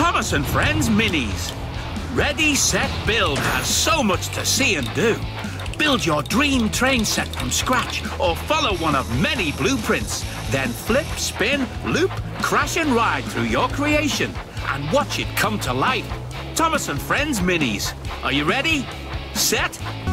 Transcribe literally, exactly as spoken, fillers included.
Thomas and Friends Minis. Ready, Set, Build has so much to see and do. Build your dream train set from scratch or follow one of many blueprints. Then flip, spin, loop, crash and ride through your creation and watch it come to life. Thomas and Friends Minis. Are you ready? Set?